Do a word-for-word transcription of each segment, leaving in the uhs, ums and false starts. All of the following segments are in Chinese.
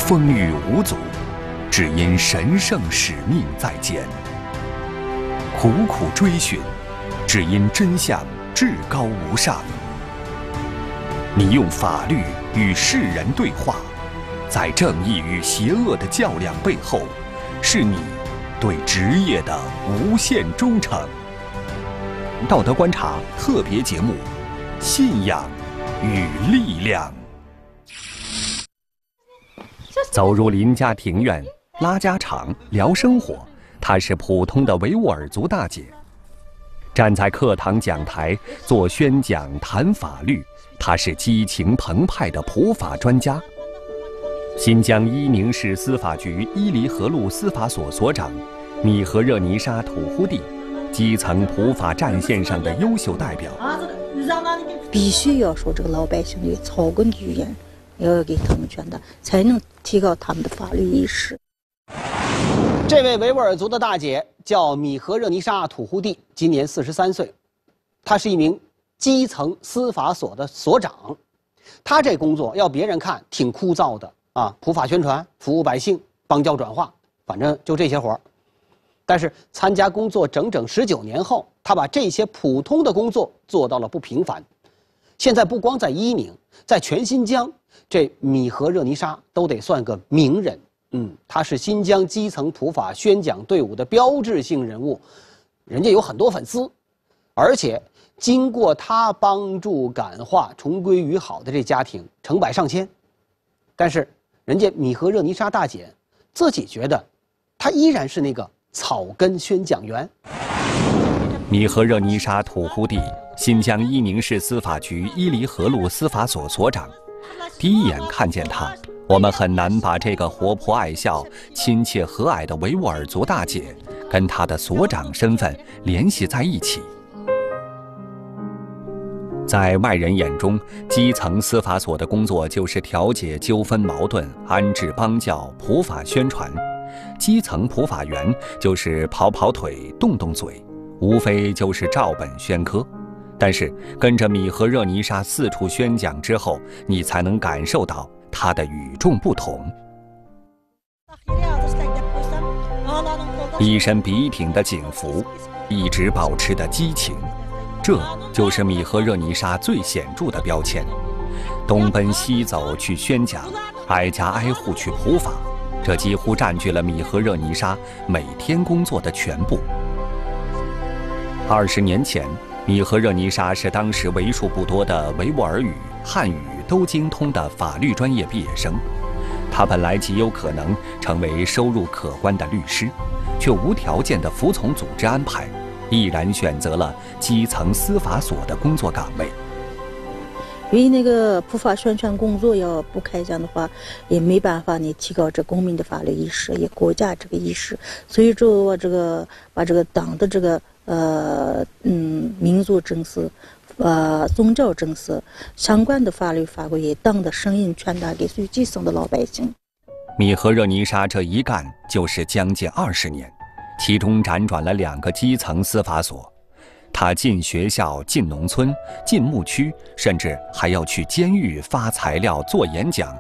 风雨无阻，只因神圣使命在肩；苦苦追寻，只因真相至高无上。你用法律与世人对话，在正义与邪恶的较量背后，是你对职业的无限忠诚。道德观察特别节目：信仰与力量。走入邻家庭院，拉家常，聊生活。她是普通的维吾尔族大姐，站在课堂讲台做宣讲谈法律。她是激情澎湃的普法专家。新疆伊宁市司法局伊犁河路司法所所长米和热尼沙土呼地，基层普法战线上的优秀代表。 必须要说这个老百姓有草根的语言，要给他们传达，才能提高他们的法律意识。 这位维吾尔族的大姐叫米和热尼沙土呼地，今年四十三岁，她是一名基层司法所的所长。她这工作要别人看挺枯燥的啊，普法宣传、服务百姓、邦交转化，反正就这些活儿。但是参加工作整整十九年后，她把这些普通的工作做到了不平凡。现在不光在伊宁，在全新疆，这米和热尼沙都得算个名人。嗯，他是新疆基层普法宣讲队伍的标志性人物，人家有很多粉丝，而且经过他帮助感化、重归于好的这家庭成百上千。但是人家米和热尼沙大姐自己觉得，她依然是那个草根宣讲员。 米和热尼沙土呼地，新疆伊宁市司法局伊犁河路司法所所长。第一眼看见她，我们很难把这个活泼爱笑、亲切和蔼的维吾尔族大姐跟她的所长身份联系在一起。在外人眼中，基层司法所的工作就是调解纠纷矛盾、安置邦教、普法宣传。基层普法员就是跑跑腿、动动嘴，无非就是照本宣科。但是跟着米和热尼沙四处宣讲之后，你才能感受到他的与众不同。一身笔挺的警服，一直保持的激情，这就是米和热尼沙最显著的标签。东奔西走去宣讲，挨家挨户去普法，这几乎占据了米和热尼沙每天工作的全部。二十年前，米和热尼沙是当时为数不多的维吾尔语、汉语都精通的法律专业毕业生。他本来极有可能成为收入可观的律师，却无条件地服从组织安排，毅然选择了基层司法所的工作岗位。 因为那个普法宣传工作要不开展的话，也没办法你提高这公民的法律意识，也国家这个意识。所以说我这个把这个党的这个呃嗯民族政策、呃宗教政策相关的法律法规，党的声音传达给最基层的老百姓。 米和热尼沙这一干就是将近二十年，其中辗转了两个基层司法所。他进学校、进农村、进牧区，甚至还要去监狱发材料、做演讲。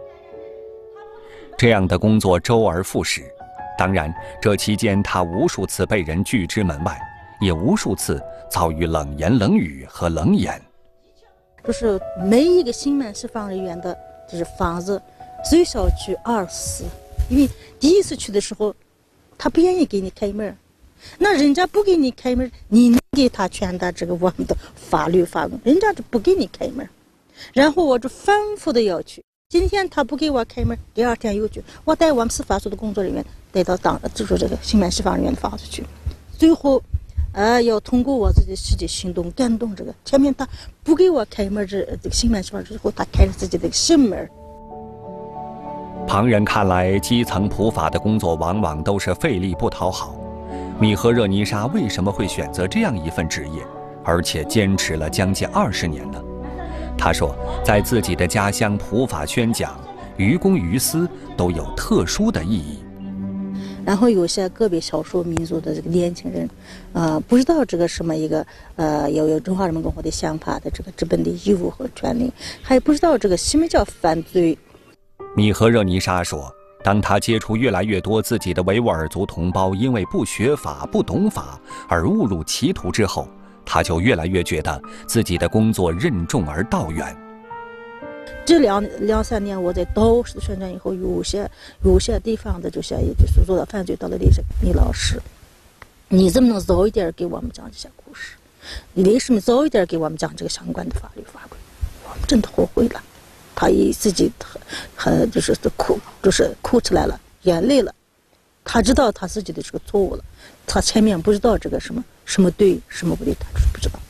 这样的工作周而复始。当然，这期间他无数次被人拒之门外，也无数次遭遇冷言冷语和冷眼。 就是每一个刑满释放人员的，就是房子最少去二次，因为第一次去的时候，他不愿意给你开门。那人家不给你开门，你能给他传达这个我们的法律法规，人家就不给你开门。然后我就反复的要去，今天他不给我开门，第二天又去，我带我们司法所的工作人员带到党就是这个刑满释放人员的房子去，最后呃要通过我自己的实际行动感动这个前面他不给我开门，这这个刑满释放之后，他开了自己的心门。 旁人看来，基层普法的工作往往都是费力不讨好。米和热尼沙为什么会选择这样一份职业，而且坚持了将近二十年呢？他说，在自己的家乡普法宣讲，于公于私都有特殊的意义。 然后有些个别少数民族的这个年轻人，呃，不知道这个什么一个呃，要有中华人民共和国的想法的这个基本的义务和权利，还不知道这个什么叫犯罪。 米和热尼沙说，当他接触越来越多自己的维吾尔族同胞因为不学法、不懂法而误入歧途之后，他就越来越觉得自己的工作任重而道远。 这两两三年我在都市宣传以后，有些有些地方的这些就是做的犯罪到了历史，米老师，你怎么能早一点给我们讲这些故事？你为什么早一点给我们讲这个相关的法律法规？我们真的后悔了。他一自己很很就是哭，就是哭出来了，眼泪了。他知道他自己的这个错误了，他前面不知道这个什么什么对什么不对，他就是不知道。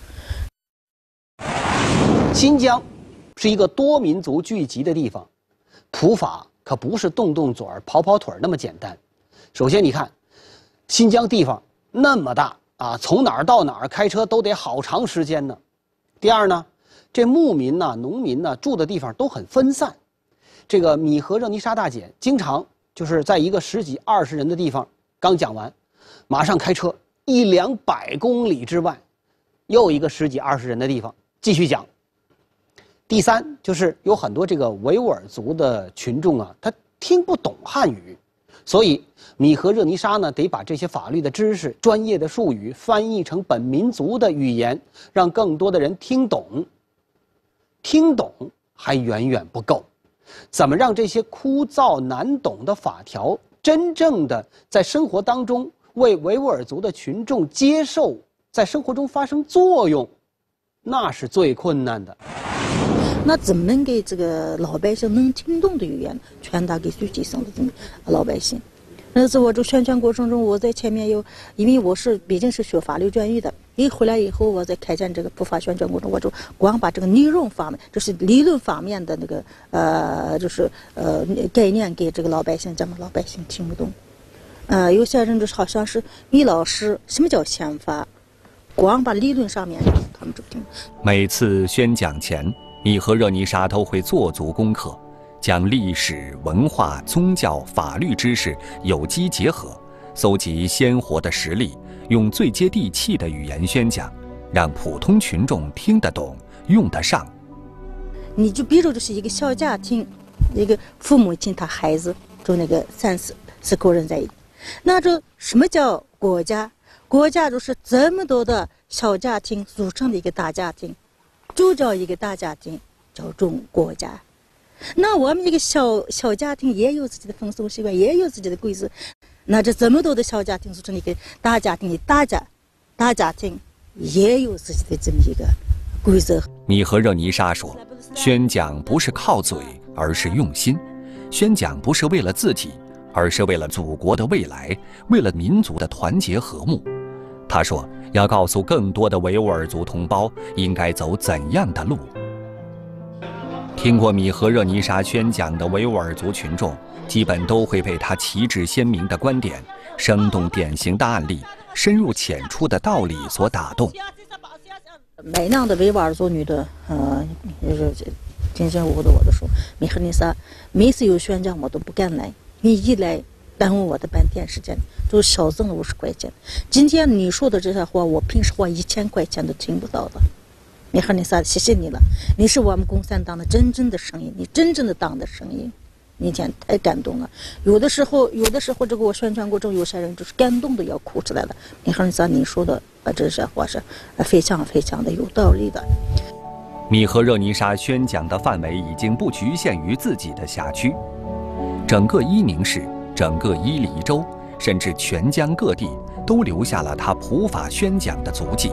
新疆是一个多民族聚集的地方，普法可不是动动嘴儿、跑跑腿儿那么简单。首先，你看，新疆地方那么大啊，从哪儿到哪儿开车都得好长时间呢。第二呢，这牧民呐、农民呐住的地方都很分散。这个米和热尼沙大姐经常就是在一个十几二十人的地方刚讲完，马上开车一两百公里之外，又一个十几二十人的地方继续讲。第三就是有很多这个维吾尔族的群众啊，他听不懂汉语，所以米和热尼沙呢得把这些法律的知识、专业的术语翻译成本民族的语言，让更多的人听懂。听懂还远远不够，怎么让这些枯燥难懂的法条真正的在生活当中为维吾尔族的群众接受，在生活中发生作用，那是最困难的。 那怎么能给这个老百姓能听懂的语言传达给最基层的这么老百姓？那是我这宣传过程中，我在前面有，因为我是毕竟是学法律专业的，一回来以后，我在开展这个普法宣传过程，我就光把这个内容方面，就是理论方面的那个呃，就是呃概念给这个老百姓讲，老百姓听不懂。呃，有些人就是好像是米老师，什么叫宪法？光把理论上面他们就听。 每次宣讲前，米和热尼沙都会做足功课，将历史、文化、宗教、法律知识有机结合，搜集鲜活的实例，用最接地气的语言宣讲，让普通群众听得懂、用得上。 你就比如就是一个小家庭，一个父母亲他孩子就那个三四四口人在一起，那这什么叫国家？国家就是这么多的小家庭组成的一个大家庭，就叫一个大家庭，叫中国家。那我们一个小小家庭也有自己的风俗习惯，也有自己的规则。那这这么多的小家庭组成一个大家庭，大家大家庭也有自己的这么一个规则。 米和热尼沙说，宣讲不是靠嘴，而是用心。宣讲不是为了自己，而是为了祖国的未来，为了民族的团结和睦。他说，要告诉更多的维吾尔族同胞应该走怎样的路。听过米和热尼沙宣讲的维吾尔族群众，基本都会被他旗帜鲜明的观点、生动典型的案例、深入浅出的道理所打动。 每样的维吾尔族女的，呃，就是今天我的我都说，米和热尼沙每次有宣讲我都不敢来，因为一来耽误我的半天时间，就少挣了五十块钱。今天你说的这些话，我平时花一千块钱都听不到的。米和热尼沙，谢谢你了，你是我们共产党的真正的声音，你真正的党的声音，你今天太感动了。有的时候，有的时候这个我宣传过程，有些人就是感动的要哭出来了。米和热尼沙，你说的呃这些话是非常非常的有道理的。 米和热尼沙宣讲的范围已经不局限于自己的辖区，整个伊宁市、整个伊犁州，甚至全疆各地都留下了他普法宣讲的足迹。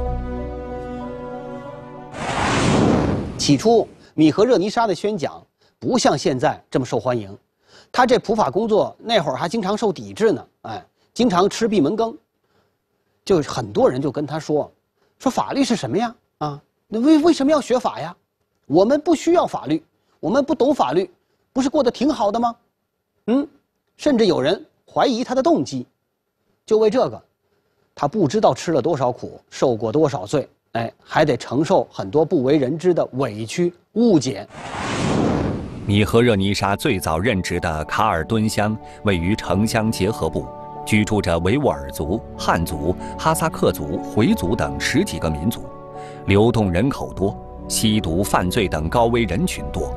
起初，米和热尼沙的宣讲不像现在这么受欢迎，他这普法工作那会儿还经常受抵制呢，哎，经常吃闭门羹，就很多人就跟他说，说法律是什么呀？啊，那为为什么要学法呀？我们不需要法律，我们不懂法律，不是过得挺好的吗？嗯，甚至有人怀疑他的动机，就为这个，他不知道吃了多少苦，受过多少罪。哎，还得承受很多不为人知的委屈误解。 米和热尼沙最早任职的卡尔敦乡位于城乡结合部，居住着维吾尔族、汉族、哈萨克族、回族等十几个民族，流动人口多，吸毒、犯罪等高危人群多。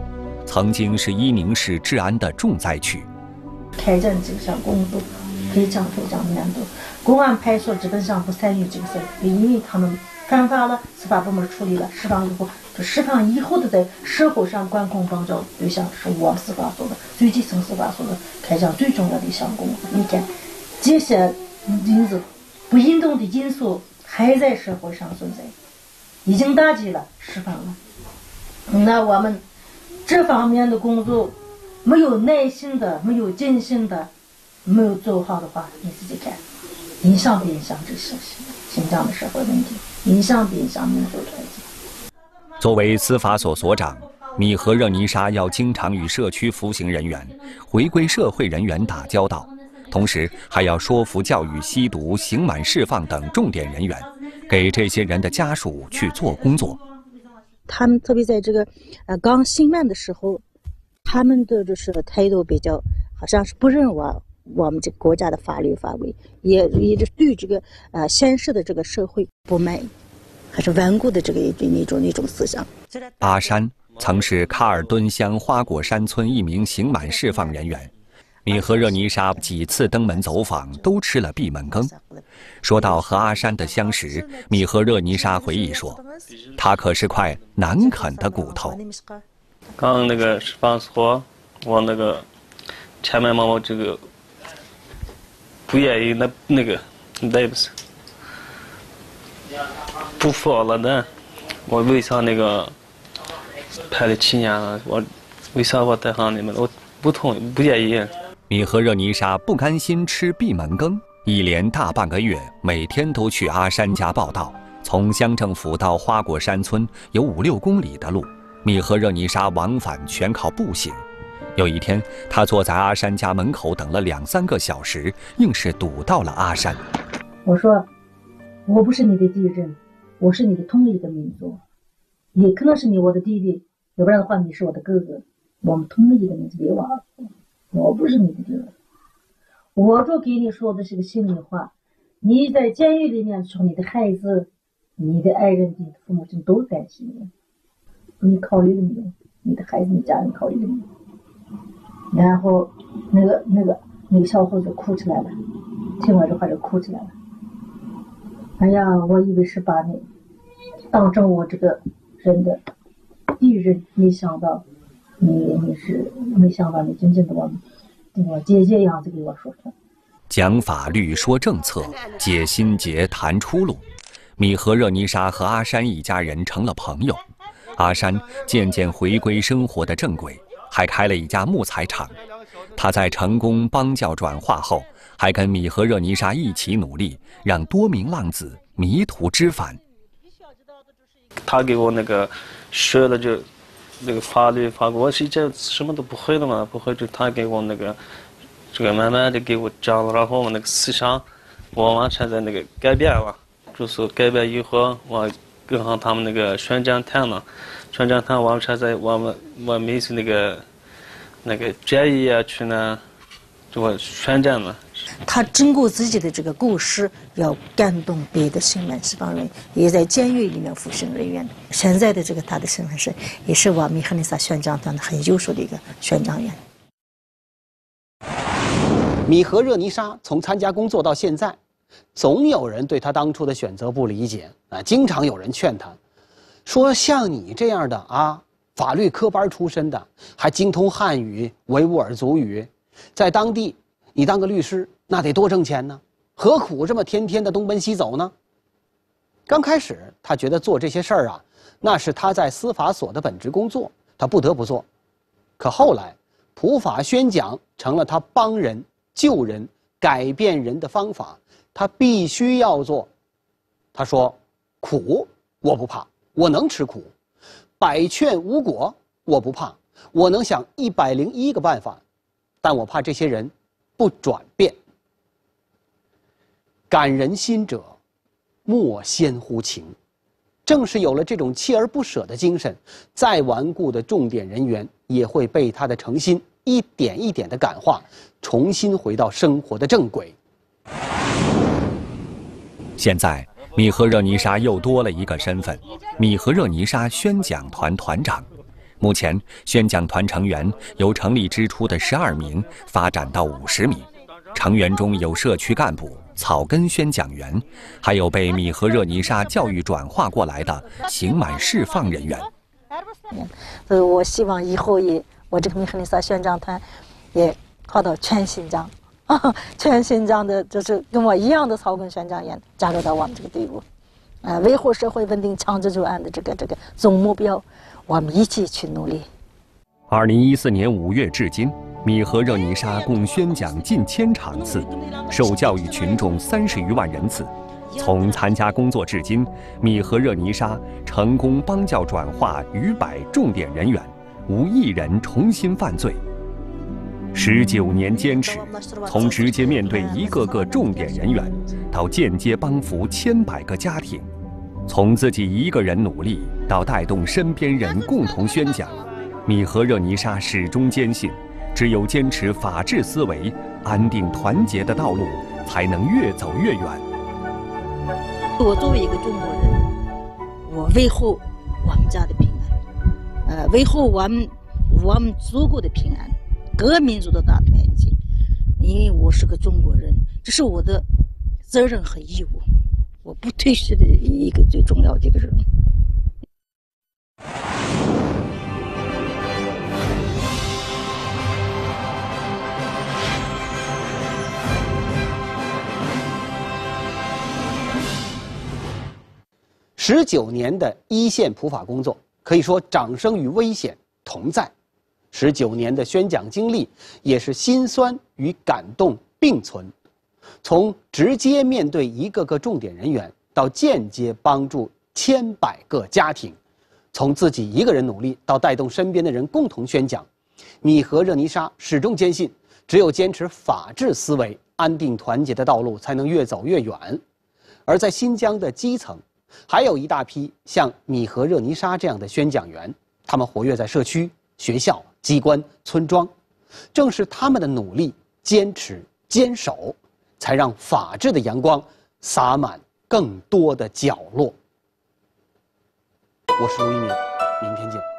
曾经是伊宁市治安的重灾区。 开展这项工作非常非常难度，公安派出所基本上不参与这个事，因为他们犯法了，司法部门处理了，释放以后，就释放以后的在社会上管控帮教对象是我们司法所的最基层司法所的开展最重要的一项工作。你看，这些因子不运动的因素还在社会上存在，已经打击了，释放了。那我们这方面的工作没有耐心的，没有尽心的，没有做好的话，你自己看，影响不影响这些新疆的社会问题，影响不影响民族团结？ 作为司法所所长，米和热尼沙要经常与社区服刑人员、回归社会人员打交道，同时还要说服教育、吸毒、刑满释放等重点人员，给这些人的家属去做工作。 他们特别在这个呃刚刑满的时候，他们的就是态度比较好像是不认我我们这个国家的法律法规，也也是对这个呃现实的这个社会不满，还是顽固的这个那种那种思想。 阿山曾是卡尔敦乡花果山村一名刑满释放人员，米和热尼沙几次登门走访都吃了闭门羹。说到和阿山的相识，米和热尼沙回忆说，他可是块难啃的骨头。 刚那个释放所，我那个前面嘛，我这个不愿意，那那个那不是不服了的，我为啥那个拍了七年了，我为啥我带上你们，我不同不愿意。 米和热尼沙不甘心吃闭门羹，一连大半个月，每天都去阿山家报道。从乡政府到花果山村有五六公里的路，米和热尼沙往返全靠步行。有一天，他坐在阿山家门口等了两三个小时，硬是堵到了阿山。 我说，我不是你的敌人，我是你的同一个民族，你可能是你我的弟弟，要不然的话你是我的哥哥，我们同一个民族，别忘了，我不是你的敌人。我就给你说的是个心里话，你在监狱里面的时候，你的孩子、你的爱人、你的父母亲都担心你，你考虑了没有？你的孩子、你家人考虑了没有？然后那个那个那个小伙子哭起来了，听我这话就哭起来了。哎呀，我以为是把你当成我这个人的敌人，没想到你你是没想到你真正的我我姐姐样子给我说出来。 讲法律说政策，解心结谈出路。米和热尼沙和阿山一家人成了朋友，阿山渐渐回归生活的正轨，还开了一家木材厂。他在成功帮教转化后，还跟米和热尼沙一起努力，让多名浪子迷途知返。 他给我那个学的就那个法律法规，我是这什么都不会的嘛，不会就他给我那个这个慢慢的给我教了，然后我那个思想我完全在那个改变了，就是改变以后我跟上他们那个宣讲坛嘛，宣讲坛完全在我们我每次那个那个专业啊去呢，就我宣讲嘛。 他经过自己的这个故事，要感动别的刑满释放人，也在监狱里面服刑人员。现在的这个他的身份是，也是我米和尼沙宣讲团的很优秀的一个宣讲员。 米和热尼沙从参加工作到现在，总有人对他当初的选择不理解啊，经常有人劝他，说像你这样的啊，法律科班出身的，还精通汉语、维吾尔族语，在当地你当个律师，那得多挣钱呢，何苦这么天天的东奔西走呢？刚开始他觉得做这些事儿啊，那是他在司法所的本职工作，他不得不做。可后来，普法宣讲成了他帮人、救人、改变人的方法，他必须要做。他说：“苦我不怕，我能吃苦；百劝无果我不怕，我能想一百零一个办法，但我怕这些人不转变。感人心者，莫先乎情。”正是有了这种锲而不舍的精神，再顽固的重点人员也会被他的诚心一点一点的感化，重新回到生活的正轨。 现在，米和热尼沙又多了一个身份——米和热尼沙宣讲团团长。 目前，宣讲团成员由成立之初的十二名发展到五十名，成员中有社区干部、草根宣讲员，还有被米和热尼沙教育转化过来的刑满释放人员。 所以我希望以后也，我这个米和热尼沙宣讲团也考到全新疆，啊，全新疆的就是跟我一样的草根宣讲员加入到我们这个队伍，呃，维护社会稳定、强制住案的这个这个总目标。我们一起去努力。 二零一四年五月至今，米和热尼沙共宣讲近千场次，受教育群众三十余万人次。从参加工作至今，米和热尼沙成功帮教转化逾百重点人员，无一人重新犯罪。十九年坚持，从直接面对一个个重点人员，到间接帮扶千百个家庭。从自己一个人努力到带动身边人共同宣讲，米和热尼沙始终坚信，只有坚持法治思维、安定团结的道路，才能越走越远。 我作为一个中国人，我维护我们家的平安，呃，维护我们我们祖国的平安，各民族的大团结。因为我是个中国人，这是我的责任和义务。我不推卸的一个最重要的一个任务。 十九年的一线普法工作，可以说掌声与危险同在。十九年的宣讲经历，也是辛酸与感动并存。从直接面对一个个重点人员，到间接帮助千百个家庭，从自己一个人努力到带动身边的人共同宣讲，米和热尼沙始终坚信，只有坚持法治思维、安定团结的道路，才能越走越远。而在新疆的基层，还有一大批像米和热尼沙这样的宣讲员，他们活跃在社区、学校、机关、村庄，正是他们的努力、坚持、坚守，才让法治的阳光洒满更多的角落。我是卢一鸣，明天见。